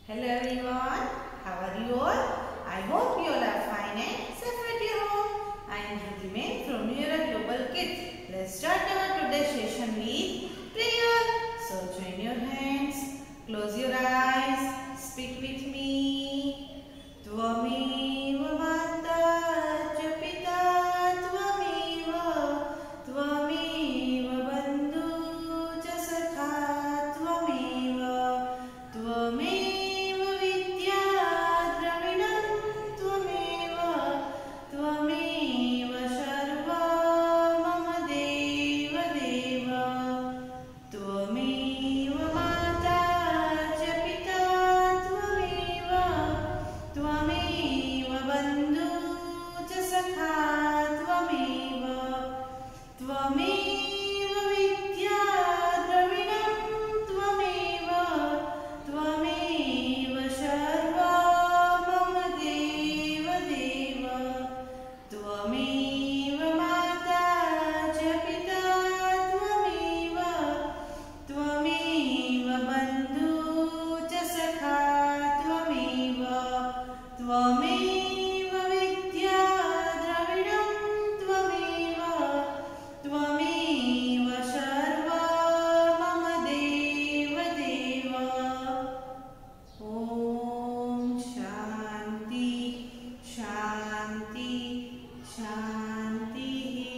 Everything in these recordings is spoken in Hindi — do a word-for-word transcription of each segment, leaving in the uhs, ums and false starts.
Hello everyone, how are you all? I hope you all are fine and safe at your home. I am Jyotimen from Neura Global Kids. Let's start our today's session with prayer. So join your hands, close your eyes, speak with me. Tvameva Mata च पिता त्वमेव त्वमेव बन्धु च सखा त्वमेव त्वमेव विद्या द्रविणं त्वमेव त्वमेव सर्वा मम देव देव त्वमेव माता च पिता त्वमेव त्वमेव बन्धु च सखा त्वमेव त्वमेव विद्या द्रविणं त्वमेव त्वमेव सर्वा मम देव देव त्वमेव माता च पिता त्वमेव त्वमेव बन्धु च सखा त्वमेव त्वमेव विद्या द्रविणं त्वमेव त्वमेव सर्वा मम देव देव। ओम शांति शांति शांति।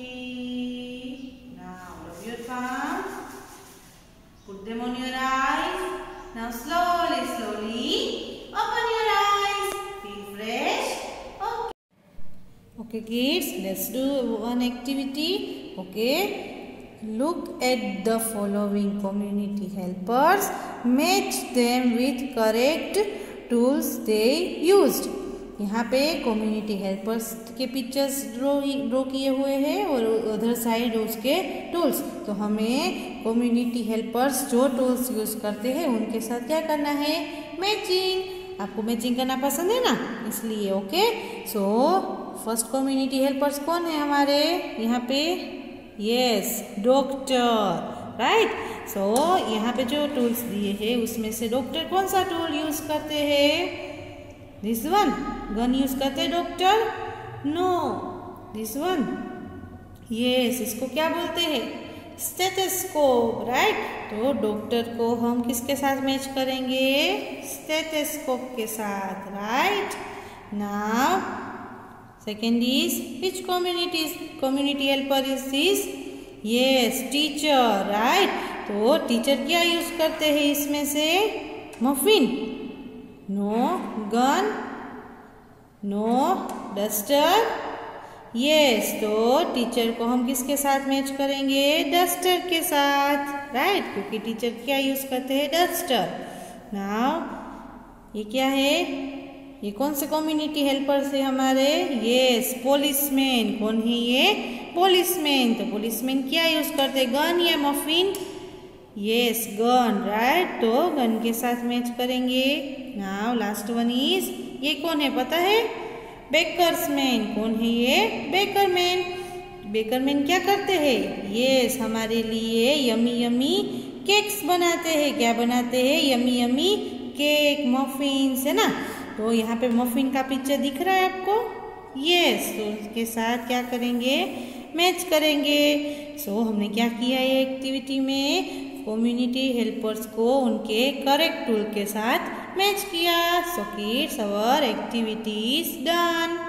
Now rub your palms, put them on your eyes. Now slowly slowly open your eyes, feel fresh. Okay. Okay kids, let's do one activity. Okay, look at the following community helpers, match them with correct tools they used. यहाँ पे कम्युनिटी हेल्पर्स के पिक्चर्स ड्रॉ ड्रॉ किए हुए हैं और उधर साइड उसके टूल्स। तो हमें कम्युनिटी हेल्पर्स जो टूल्स यूज करते हैं उनके साथ क्या करना है, मैचिंग। आपको मैचिंग करना पसंद है ना, इसलिए okay. So first community helpers कौन है हमारे यहाँ पे, यस डॉक्टर, राइट। सो यहाँ पे जो टूल्स दिए हैं उसमें से डॉक्टर कौन सा टूल यूज करते हैं, दिस वन। गन यूज करते हैं doctor, no, this one, yes. इसको क्या बोलते हैं, स्टेथोस्कोप, राइट। तो डॉक्टर को हम किसके साथ मैच करेंगे, स्टेथोस्कोप के साथ, right. Now second is which community community helper is this, yes teacher, right. तो टीचर क्या यूज करते हैं इसमें से, muffin, no, gun, no, duster, yes. तो टीचर को हम किसके साथ मैच करेंगे, डस्टर के साथ, राइट, क्योंकि टीचर क्या यूज करते हैं, डस्टर। नाउ ये क्या है, ये कौन से कम्युनिटी हेल्पर्स है हमारे, यस पुलिसमैन। कौन है ये, पुलिसमैन। तो पुलिसमैन क्या यूज करते हैं, गन या मफिन, यस गन, राइट। तो गन के साथ मैच करेंगे। नाउ लास्ट वन इज, ये कौन है पता है, बेकर्समैन। कौन है ये, बेकरमैन। बेकरमैन क्या करते हैं, यस हमारे लिए यमी यमी केक्स बनाते हैं। क्या बनाते हैं, यमी यमी केक, मफिन्स, है ना। तो यहाँ पे मफिन का पिक्चर दिख रहा है आपको, यस। तो उसके साथ क्या करेंगे, मैच करेंगे। सो so, हमने क्या किया ये एक्टिविटी में, कम्युनिटी हेल्पर्स को उनके करेक्ट टूल के साथ मैच किया। So kids, our activity is done.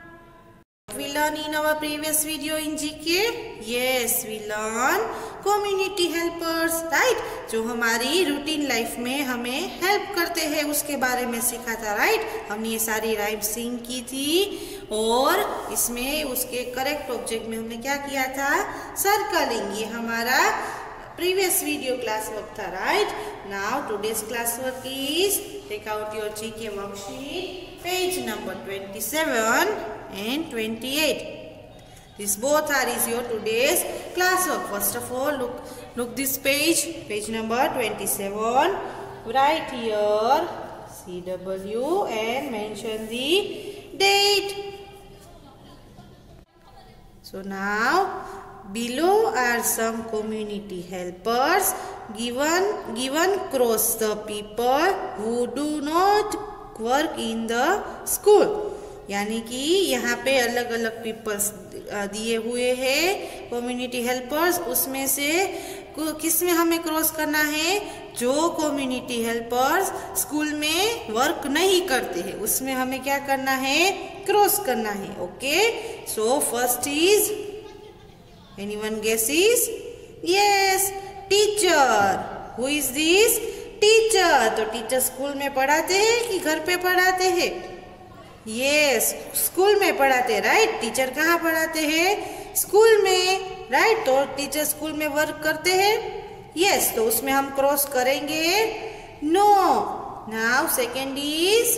We learn in our previous video in G K, yes we learn community helpers, right, जो हमारी रूटीन लाइफ में हमें हेल्प करते हैं उसके बारे में सीखा था, राइट। हमने ये सारी राइम सिंग की थी और इसमें उसके करेक्ट ऑब्जेक्ट में हमने क्या किया था, सर्कलिंग। ये हमारा प्रीवियस वीडियो क्लास वर्क था, right. Now today's class work is, take out your G K worksheet, page number twenty-seven and twenty-eight. This both are is your today's class work. First of all, look look this page, page number twenty-seven. Write here C W and mention the date. So now Below are some community helpers given given across the people who do not work in the school. यानी कि यहाँ पे अलग अलग पीपल्स दिए हुए हैं कम्युनिटी हेल्पर्स, उसमें से किस में हमें क्रॉस करना है? जो कम्युनिटी हेल्पर्स स्कूल में वर्क नहीं करते हैं उसमें हमें क्या करना है? क्रॉस करना है। Okay, so first is anyone guesses? Yes, teacher. Who is this? Teacher. तो टीचर स्कूल में पढ़ाते हैं कि घर पे पढ़ाते हैं? Yes, स्कूल में पढ़ाते हैं, राइट? टीचर कहाँ पढ़ाते हैं? स्कूल में, राइट? तो टीचर स्कूल में वर्क करते हैं? Yes, तो उसमें हम क्रॉस करेंगे? No. Now second is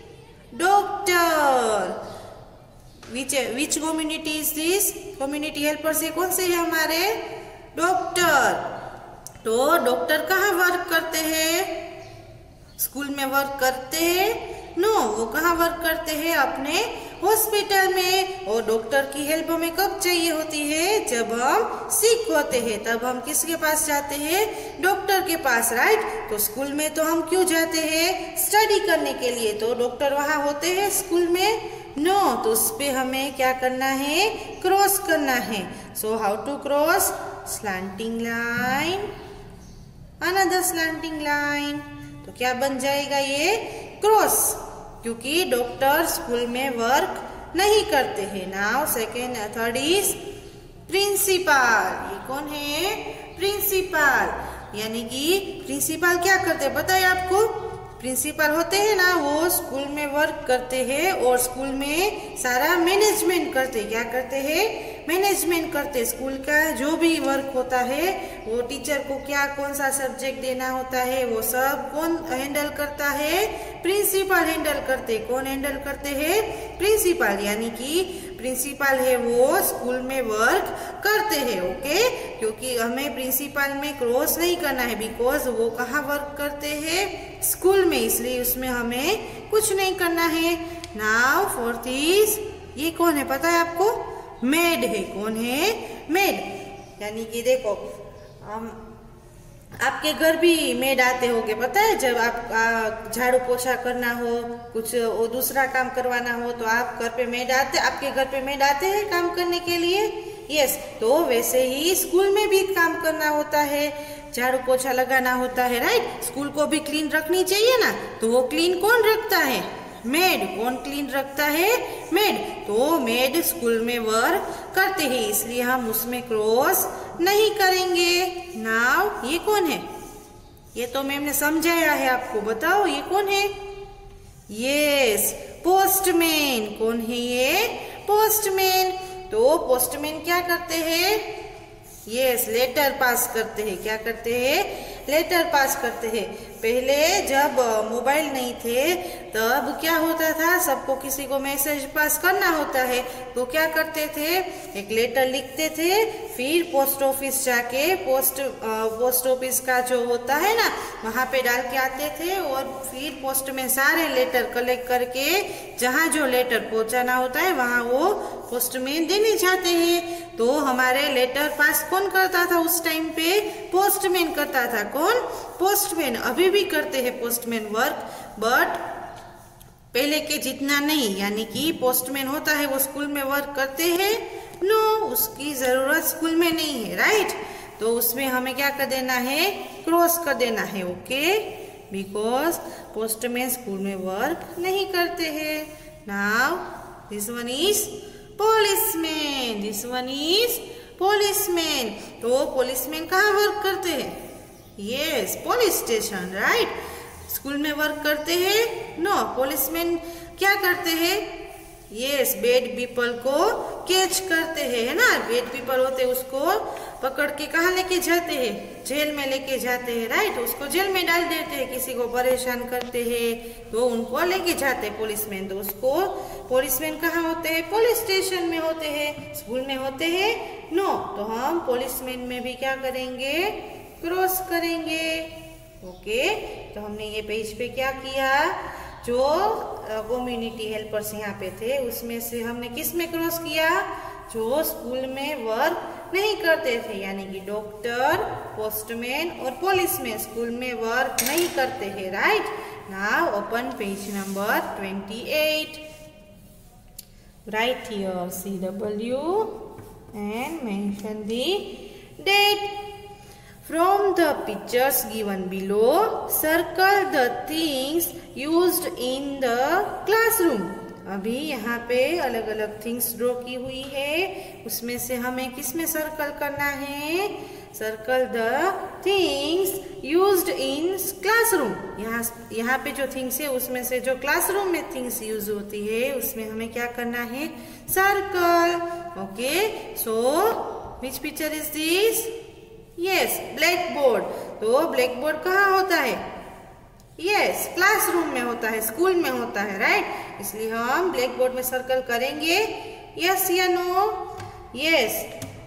doctor. Which which community is this? Community helpers ये कौन से है हमारे? डॉक्टर। तो डॉक्टर कहाँ वर्क करते हैं? स्कूल में वर्क करते हैं? नो, वो कहाँ वर्क करते हैं? अपने हॉस्पिटल में। और डॉक्टर की हेल्प हमें कब चाहिए होती है? जब हम सिक होते हैं, तब हम किसके पास जाते हैं? डॉक्टर के पास, राइट? तो स्कूल में तो हम क्यों जाते हैं? स्टडी करने के लिए। तो डॉक्टर वहाँ होते हैं स्कूल में? नो no, तो उस पे हमें क्या करना है? क्रॉस करना है। So how to cross? Slanting line, another slanting line. तो क्या बन जाएगा ये? क्रॉस, क्योंकि डॉक्टर स्कूल में वर्क नहीं करते हैं। Now second third is principal. ये कौन है? प्रिंसिपल। यानी कि प्रिंसिपल क्या करते हैं बताइए आपको? प्रिंसिपल होते हैं ना, वो स्कूल में वर्क करते हैं और स्कूल में सारा मैनेजमेंट करते हैं। क्या करते हैं? मैनेजमेंट करते। स्कूल का जो भी वर्क होता है वो टीचर को क्या कौन सा सब्जेक्ट देना होता है वो सब कौन हैंडल करता है? प्रिंसिपल हैंडल करते। कौन हैंडल करते हैं? प्रिंसिपल। यानी कि प्रिंसिपल है वो स्कूल में वर्क करते हैं। ओके, क्योंकि हमें प्रिंसिपल में क्रॉस नहीं करना है बिकॉज वो कहाँ वर्क करते हैं? स्कूल में, इसलिए उसमें हमें कुछ नहीं करना है। नाउ फोर्थ इज, ये कौन है पता है आपको? मेड है। कौन है? मेड। यानी कि देखो हम आपके घर भी मेड आते होंगे, पता है? जब आप झाड़ू पोछा करना हो, कुछ वो दूसरा काम करवाना हो तो आप घर पे मेड आते, आपके घर पे मेड आते हैं काम करने के लिए। यस, तो वैसे ही स्कूल में भी काम करना होता है, झाड़ू पोछा लगाना होता है, राइट? स्कूल को भी क्लीन रखनी चाहिए ना, तो वो क्लीन कौन रखता है? मेड। कौन क्लीन रखता है? मेड। तो मेड स्कूल में वर्क करते हैं, इसलिए हम उसमें क्रॉस नहीं करेंगे। नाउ ये कौन है? ये तो मैम ने समझाया है आपको, बताओ ये कौन है? Yes, postman. कौन है ये? पोस्टमैन। तो पोस्टमैन क्या करते हैं? यस, लेटर पास करते हैं। क्या करते हैं? लेटर पास करते हैं। पहले जब मोबाइल नहीं थे तब क्या होता था? सबको किसी को मैसेज पास करना होता है तो क्या करते थे? एक लेटर लिखते थे, फिर पोस्ट ऑफिस जाके पोस्ट पोस्ट ऑफिस का जो होता है ना वहाँ पे डाल के आते थे और फिर पोस्ट में सारे लेटर कलेक्ट करके जहाँ जो लेटर पहुँचाना होता है वहाँ वो पोस्ट में देने जाते हैं। तो हमारे लेटर पास कौन करता था उस टाइम पे? पोस्टमैन करता था। कौन? पोस्टमैन। अभी भी करते हैं पोस्टमैन वर्क, बट पहले के जितना नहीं। यानी कि पोस्टमैन होता है वो स्कूल में वर्क करते हैं? नो, उसकी जरूरत स्कूल में नहीं है, राइट? तो उसमें हमें क्या कर देना है? क्रॉस कर देना है। ओके, बिकॉज पोस्टमैन स्कूल में वर्क नहीं करते हैं। Now this one is policeman. This one is policeman. तो policeman कहाँ वर्क करते हैं? Yes, police station, right? School में वर्क करते हैं? No, policeman क्या करते हैं? Yes, bad people को कैच करते हैं, है ना? bad people होते उसको पकड़ के कहाँ लेके जाते हैं? जेल में लेके जाते हैं, राइट? उसको जेल में डाल देते हैं। किसी को परेशान करते हैं तो उनको लेके जाते हैं पुलिसमैन। तो उसको पुलिसमैन कहाँ होते हैं? पुलिस स्टेशन में होते हैं। स्कूल में होते हैं? नो। तो हम पुलिसमैन में भी क्या करेंगे? क्रॉस करेंगे। ओके, तो हमने ये पेज पे क्या किया? जो कम्युनिटी हेल्पर्स यहाँ पे थे उसमें से हमने किस में क्रॉस किया? जो स्कूल में वर्क नहीं करते थे, यानी कि डॉक्टर, पोस्टमैन और पुलिसमैन स्कूल में वर्क नहीं करते हैं, right. Now open page number twenty-eight. Write here C W and mention the date. From the pictures given below, circle the things used in the classroom. अभी यहाँ पे अलग अलग थिंग्स ड्रॉ की हुई है, उसमें से हमें किस में सर्कल करना है? Circle the things used in classroom. यहाँ यहाँ पे जो थिंग्स है उसमें से जो क्लासरूम में थिंग्स यूज होती है उसमें हमें क्या करना है? Circle. Okay, so which picture is this? Yes, black board. तो ब्लैक बोर्ड कहाँ होता है? यस, क्लासरूम में होता है, स्कूल में होता है, राइट। इसलिए हम ब्लैक बोर्ड में सर्कल करेंगे, यस या no? Yes,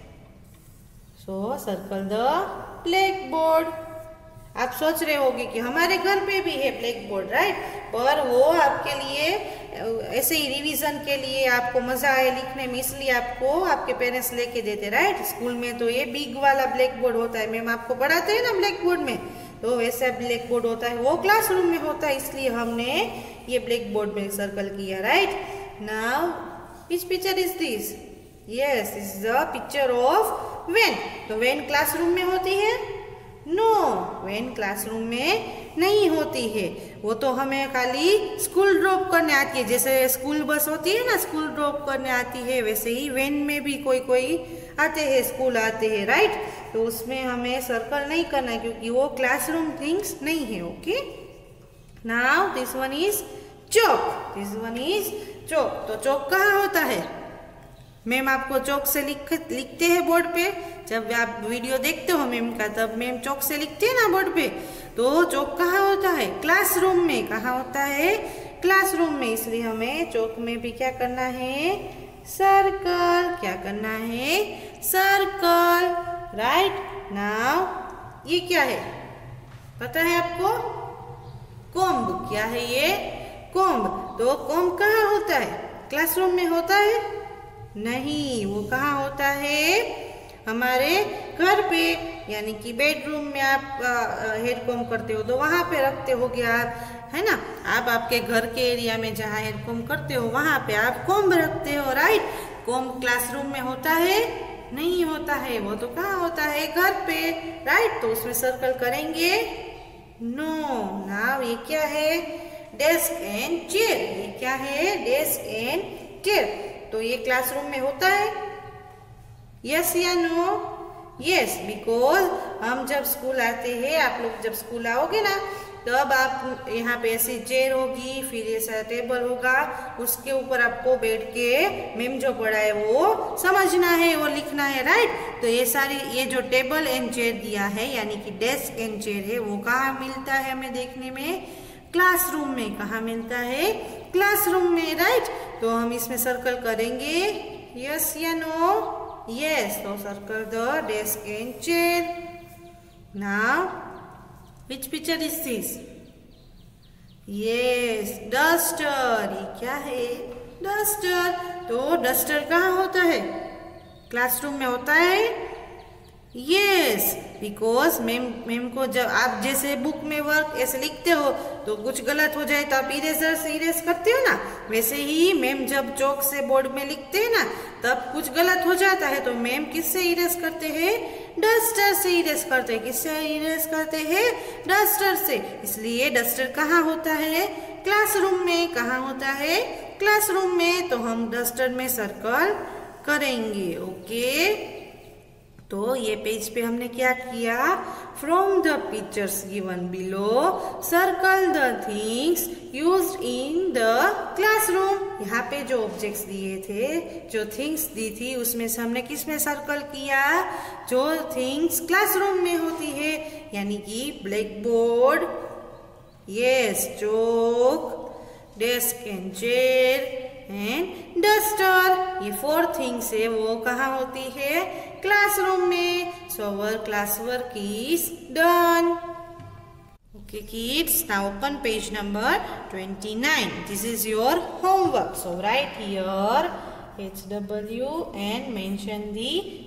so circle the black board. आप सोच रहे होंगे कि हमारे घर पे भी है ब्लैक बोर्ड, राइट, पर वो आपके लिए ऐसे ही रिवीजन के लिए आपको मजा आए लिखने में, इसलिए आपको आपके पेरेंट्स लेके देते, राइट। स्कूल में तो ये बिग वाला ब्लैक बोर्ड होता है, मैम आपको पढ़ाते हैं ना ब्लैक बोर्ड में, तो वैसा ब्लैक बोर्ड होता है, वो क्लासरूम में होता है, इसलिए हमने ये ब्लैक बोर्ड में सर्कल किया, right. Now which picture is this? Yes, this is the picture of van. तो वेन क्लासरूम में होती है? नो, वेन क्लासरूम में नहीं होती है, वो तो हमें खाली स्कूल ड्रॉप करने आती है। जैसे स्कूल बस होती है ना, स्कूल ड्रॉप करने आती है, वैसे ही वेन में भी कोई कोई आते हैं, स्कूल आते हैं, राइट। तो उसमें हमें सर्कल नहीं करना है क्योंकि वो क्लासरूम थिंग्स नहीं है। Okay, now this one is chalk. This one is chalk. तो चौक कहाँ होता है? मैम आपको चौक से लिख लिखते हैं बोर्ड पे, जब आप वीडियो देखते हो मैम का तब मैम चौक से लिखते हैं ना बोर्ड पे। तो चौक कहाँ होता है? क्लासरूम में। कहाँ होता है? क्लासरूम में। इसलिए हमें चौक में भी क्या करना है? सर्कल। क्या करना है? Circle, right. नाउ ये क्या है पता है आपको? कॉम्ब। क्या है ये? कॉम्ब। तो कॉम्ब कहाँ होता है? क्लासरूम में होता है? नहीं, वो कहाँ होता है? हमारे घर पे, यानी कि बेडरूम में आप हेयर कॉम्ब करते हो तो वहां पे रखते होगे आप, है ना। आप आपके घर के एरिया में जहाँ हेयर कॉम्ब करते हो वहां पे आप कॉम्ब रखते हो, राइट। कॉम्ब क्लासरूम में होता है? नहीं होता है, वो तो कहाँ होता है? घर पे, राइट। तो उसमें सर्कल करेंगे? नो। नाउ ये क्या है? Desk and chair. ये क्या है? Desk and chair. तो ये क्लासरूम में होता है? यस या नो? यस, बिकॉज हम जब स्कूल आते हैं, आप लोग जब स्कूल आओगे ना तब आप यहाँ पे ऐसी चेयर होगी, फिर ऐसा टेबल होगा, उसके ऊपर आपको बैठ के मैम जो पढ़ाए वो समझना है, वो लिखना है, राइट। तो ये सारी ये जो टेबल एंड चेयर दिया है यानी कि डेस्क एंड चेयर है, वो कहाँ मिलता है हमें देखने में? क्लासरूम में। कहाँ मिलता है? क्लासरूम में, राइट। तो हम इसमें सर्कल करेंगे, यस या नो? यस, तो circle the desk and chair. Now which picture is this? Yes, duster. ये क्या है? डस्टर। तो डस्टर कहाँ होता है? क्लासरूम में होता है? यस, बिकॉज मैम मैम को जब आप जैसे बुक में वर्क ऐसे लिखते हो तो कुछ गलत हो जाए तो आप इरेजर से इरेज करते हो ना, वैसे ही मैम जब चौक से बोर्ड में लिखते हैं ना तब कुछ गलत हो जाता है तो मैम किससे इरेज करते हैं? डस्टर से इरेज करते हैं। किससे इरेज करते हैं? डस्टर से। इसलिए डस्टर कहाँ होता है? क्लासरूम में। कहाँ होता है? क्लासरूम में। तो हम डस्टर में सर्कल करेंगे। ओके, तो ये पेज पे हमने क्या किया? From the pictures given below circle the things used in the classroom. यहाँ पे जो ऑब्जेक्ट्स दिए थे, जो थिंग्स दी थी, उसमें से हमने किस में सर्कल किया? जो थिंग्स क्लासरूम में होती है, यानी कि black board, yes, chalk, desk and chair and duster. ये फोर थिंग्स है, वो कहाँ होती है? क्लासरूम में। So our class work is done. Okay kids, now open page number twenty-nine. This is your homework. So write here H W and mention the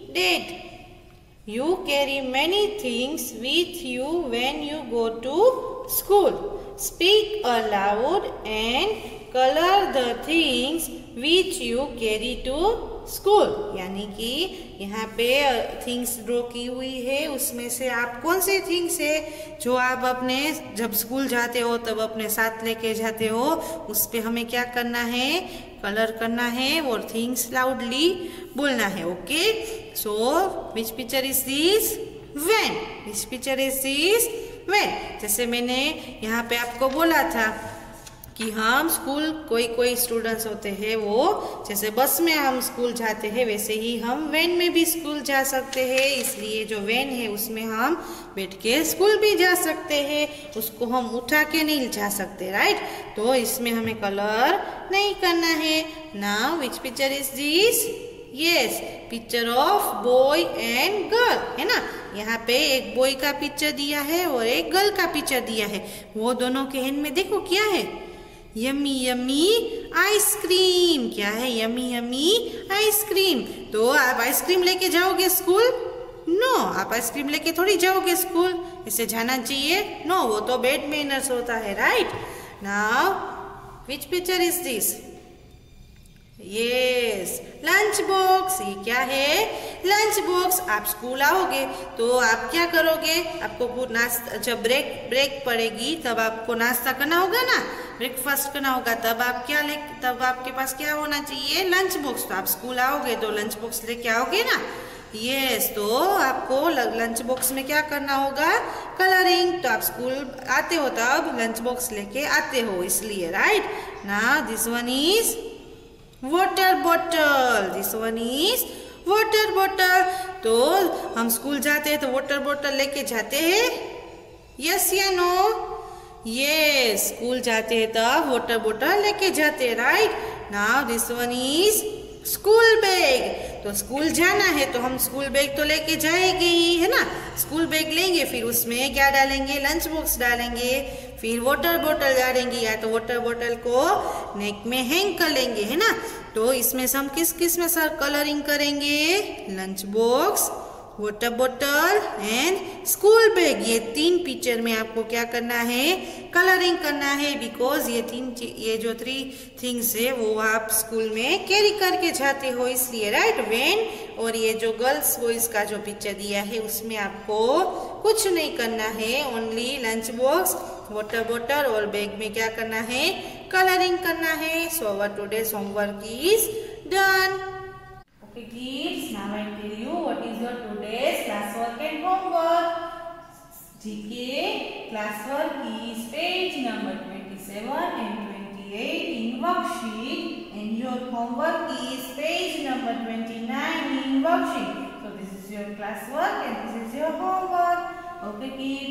did. You carry many things with you when you go to school. Speak aloud and color the things which you carry to school. यानी कि यहाँ पे थिंग्स ड्रॉ की हुई है, उसमें से आप कौन से थिंग्स है जो आप अपने जब स्कूल जाते हो तब अपने साथ लेके जाते हो, उस पे हमें क्या करना है, कलर करना है और थिंग्स लाउडली बोलना है. Okay, so which picture is this? Van. Which picture is this? Van. जैसे मैंने यहाँ पे आपको बोला था कि हम स्कूल, कोई कोई स्टूडेंट्स होते हैं वो जैसे बस में हम स्कूल जाते हैं वैसे ही हम वैन में भी स्कूल जा सकते हैं. इसलिए जो वैन है उसमें हम बैठ के स्कूल भी जा सकते हैं, उसको हम उठा के नहीं जा सकते. राइट, तो इसमें हमें कलर नहीं करना है. Now which picture is this? Yes, picture of boy and girl है ना. यहाँ पे एक बॉय का पिक्चर दिया है और एक गर्ल का पिक्चर दिया है. वो दोनों के हैंड में देखो क्या है, यमी यमी आइसक्रीम. क्या है? Yummy yummy ice cream. तो आप आइसक्रीम लेके जाओगे स्कूल? नो, आप आइसक्रीम लेके थोड़ी जाओगे स्कूल. इसे जाना चाहिए? नो, वो तो बैड मैनर्स होता है. Right, now which picture is this? Yes, lunch box. ये क्या है? Lunch box. आप स्कूल आओगे तो आप क्या करोगे? आपको नाश्ता, जब ब्रेक ब्रेक पड़ेगी तब आपको नाश्ता करना होगा ना, ब्रेकफास्ट करना होगा. तब आप क्या ले तब आपके पास क्या होना चाहिए? Lunch box. तो आप स्कूल आओगे तो लंच बॉक्स लेके आओगे ना. यस, तो आपको लंच बॉक्स में क्या करना होगा? कलरिंग. तो आप स्कूल आते हो तब लंच बॉक्स लेके आते हो, इसलिए. Right, now this one is water bottle. This one is water bottle. तो हम स्कूल जाते हैं तो वाटर बॉटल लेके जाते हैं? यस या नो? यस, स्कूल जाते हैं तब वाटर बॉटल लेके जाते हैं. Right, now this one is school bag. तो स्कूल जाना है तो हम स्कूल बैग तो लेके जाएंगे ही, है ना. स्कूल बैग लेंगे, फिर उसमें क्या डालेंगे? लंच बॉक्स डालेंगे, फिर वाटर बॉटल डालेंगे, या तो वाटर बॉटल को नेक में हैंग कर लेंगे, है ना. तो इसमें से हम किस किस में सर कलरिंग करेंगे? Lunch box, water bottle and school bag. ये तीन पिक्चर में आपको क्या करना है? कलरिंग करना है. बिकॉज ये तीन ये जो थ्री थिंग्स है वो आप स्कूल में कैरी करके जाते हो, इसलिए. राइट, वैन और ये जो गर्ल्स बॉयज का जो पिक्चर दिया है उसमें आपको कुछ नहीं करना है, only lunch box, water bottle और बैग में क्या करना है? कलरिंग करना है. So our today's homework is done. Okay kids, now I tell you what is your today's classwork and homework. G K classwork is page number twenty-seven and twenty-eight in worksheet, and your homework is page number twenty-nine in worksheet. So this is your classwork and this is your homework. Okay kids.